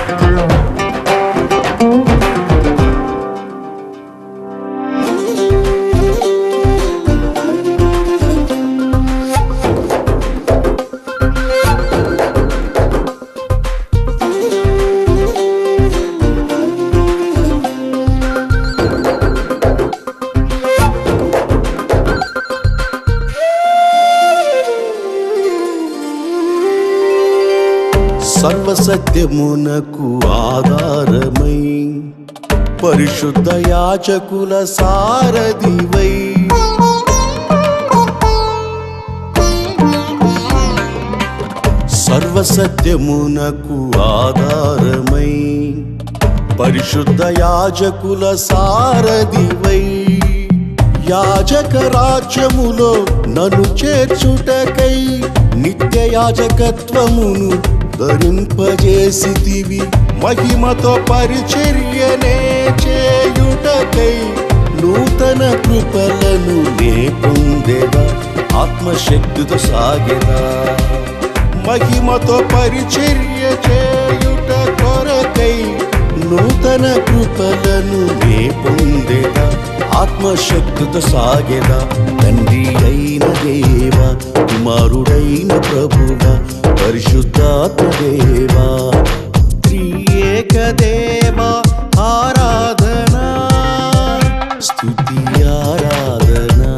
సర్వసత్యమునకు ఆధారమై పరిశుద్ధ యాజకుల సారథివై సర్వసత్యమునకు ఆధారమై పరిశుద్ధ యాజకుల సారథివై యాజక రాజ్యములో నన్ను చేర్చుటకై నిత్య యాజకత్వమును ధరింపజేసితివి మహిమతో పరిచర్యనే చేయుటకై నూతన కృపలను నే పొందెదా ఆత్మశక్తితో సాగెదా మహిమతో పరిచర్య చేయుట కొరకై నూతన కృపలను నే పొందెదా ఆత్మశక్తితో సాగెదా తండ్రి అయిన దేవా కుమారుడైన ప్రభువా పరిశుద్ధాత్మదేవా త్రియేక దేవా ఆరాధనా స్తుతి ఆరాధనా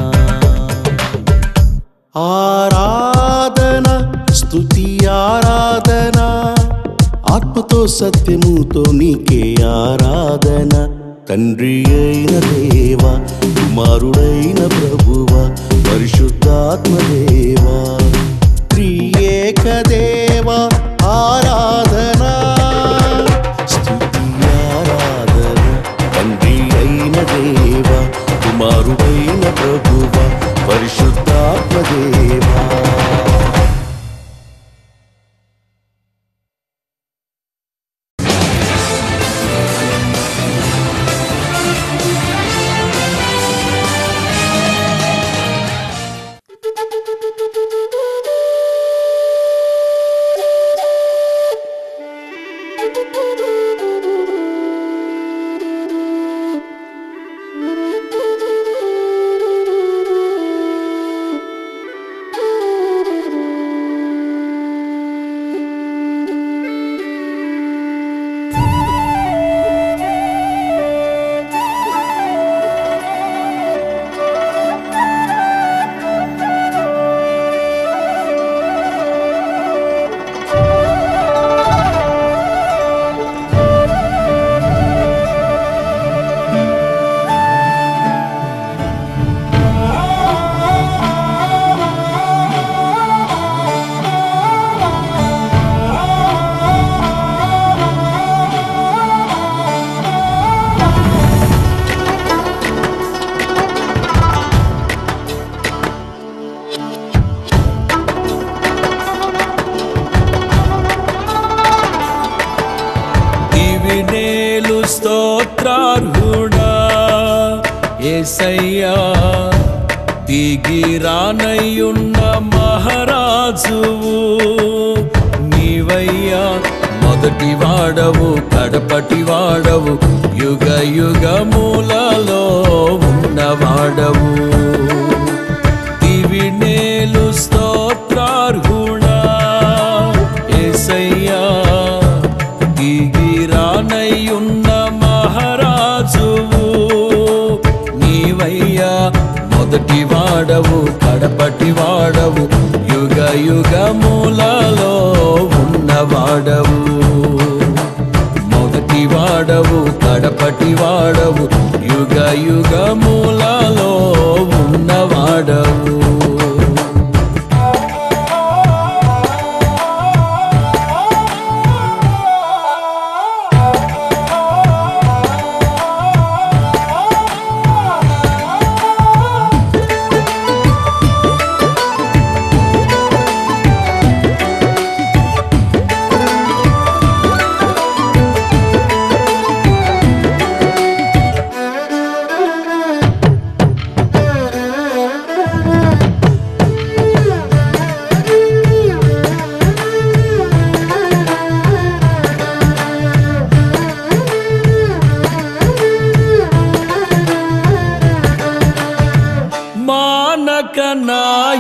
ఆరాధనా స్తుతి ఆరాధనా ఆత్మతో సత్యముతో నీకే ఆరాధన తండ్రి అయిన దేవా కుమారుడైన ప్రభువా పరిశుద్ధాత్మదేవా త్రియేక దేవా ఆరాధనా స్తుతి ఆరాధన తండ్రి అయిన దేవా కుమారుడైన ప్రభువా పరిశుద్ధాత్మదేవా స్తోత్రార్హుడా యేసయ్యా దిగిరానయ్యున్న మహారాజువు నీవయ్యా మొదటి వాడవు కడపటి వాడవు యుగ యుగములలో ఉన్నవాడవు దివినేలు స్తోత్రార్హుడా యేసయ్యా దిగిరానయ్యున్న మహారాజువు నీవయ్యా మొదటి వాడవు కడపటి వాడవు యుగ యుగములలో ఉన్నవాడవు మొదటి వాడవు కడపటి వాడవు యుగ యుగములలో ఉన్నవాడవు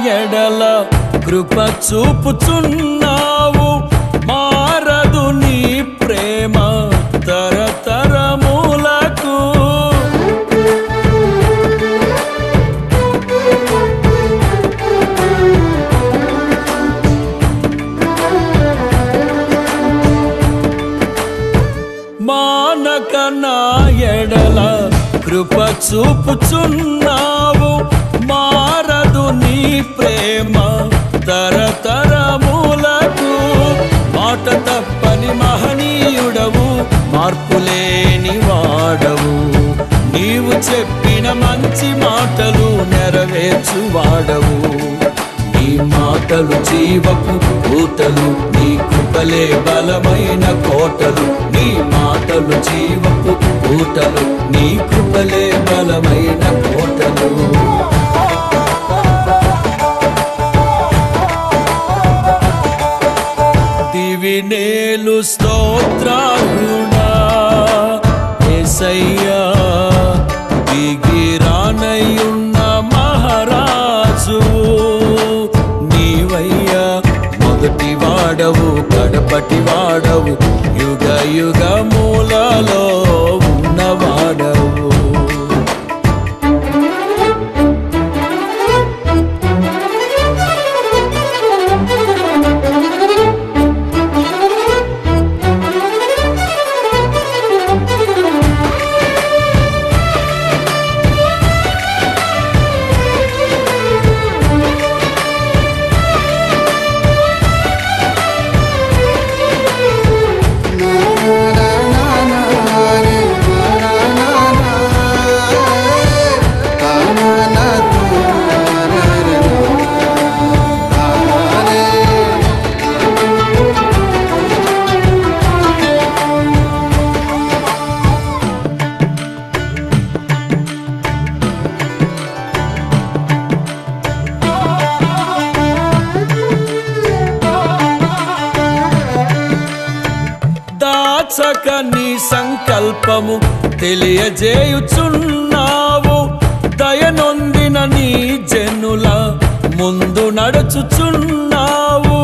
ఎడల కృప చూపుచున్నావు మారదు నీ ప్రేమ తరతరములకు మానక నా ఎడల కృప చూపుచున్నావు మారదు నీ ప్రేమ తరతరములకు మాట తప్పని మహనీయుడవు మార్పులేని వాడవు నీవు చెప్పిన మంచి మాటలు నెరవేర్చువాడవు నీ మాటలు జీవపు ఊటలు నీ కృపలే బలమైన కోటలు నీ మాటలు జీవపు ఊటలు నీ కృపలే బలమైన కోటలు దివినేలు స్తోత్రార్హుడా యేసయ్యా దిగిరానయున్న మహారాజు నీవయ్యా మొదటి వాడవు కడపటి వాడవు యుగ యుగములలో ఉన్నవాడవు దాచక నీ సంకల్పము తెలియజేయుచున్నావు దయనొందిన నీ జనుల ముందు నడుచుచున్నావు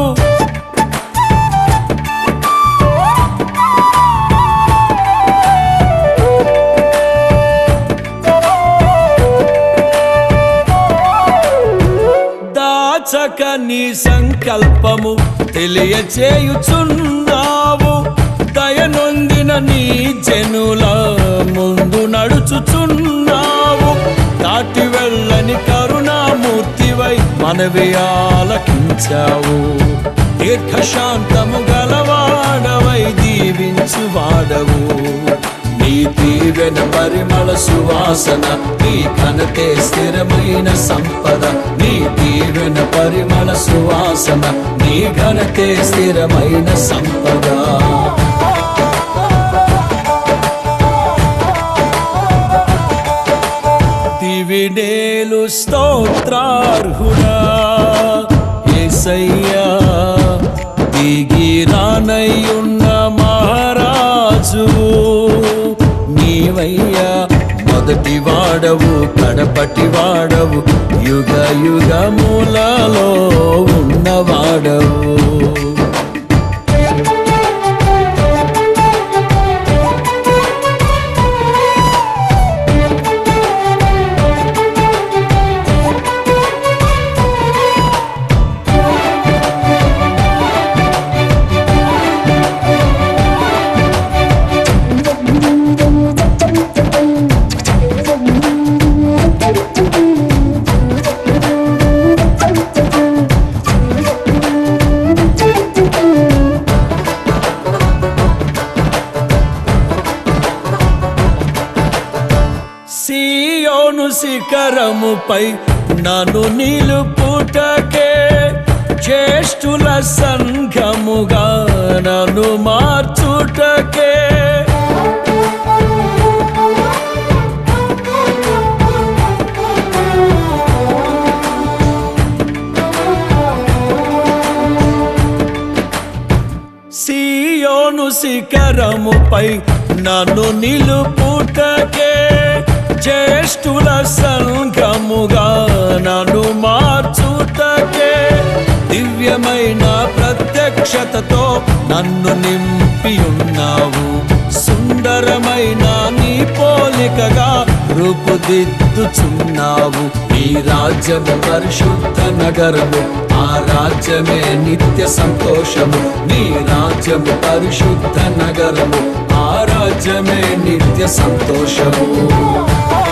దాచక నీ సంకల్పము తెలియజేయుచున్నావు దయనొందిన నీ జనుల ముందు నడుచుచున్నావు దాటి వెళ్ళని కరుణామూర్తివై మనవి ఆలకించావు దీర్ఘశాంతము గలవాడవై దీవించువాడవు నీ దీవెన పరిమళ సువాసన నీ ఘనతే స్థిరమైన సంపద నీ దీవెన పరిమళ సువాసన నీ ఘనతే స్థిరమైన సంపద దివినేలు స్తోత్రార్హుడా యేసయ్యా దిగిరానయున్న మహారాజు నీవయ్యా మొదటి వాడవు కడపటి వాడవు యుగ యుగములలో ఉన్నవాడవు సియోను శిఖరముపై నన్ను నిలుపుటకే జ్యేష్ఠుల సంఘముగా నన్ను మార్చుటకే సియోను శిఖరముపై నన్ను నిలుపుటకే జ్యేష్ఠుల సంఘముగా నన్ను మార్చుటకే దివ్యమైన ప్రత్యక్షతతో నన్ను నింపియున్నావు. సుందరమైన నీ పోలికగా రూపుదిద్దుచున్నావు. ఈ రాజ్యము పరిశుద్ధ నగరము, ఆ రాజ్యమే నిత్య సంతోషము. నీ రాజ్యము పరిశుద్ధ నగరము, ఆ రాజ్యమే నిత్య సంతోషము.